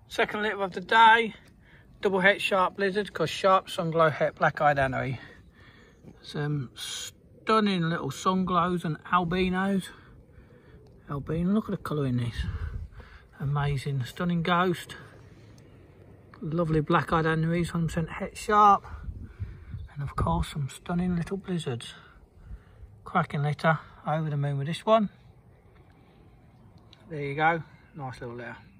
Second litter of the day, double het sharp blizzard, because sharp sunglow het black-eyed anery. Some stunning little sunglows and albinos. Albino, look at the colour in this. Amazing, stunning ghost. Lovely black-eyed aneries, 100% het sharp. And of course some stunning little blizzards. Cracking litter, over the moon with this one. There you go, nice little litter.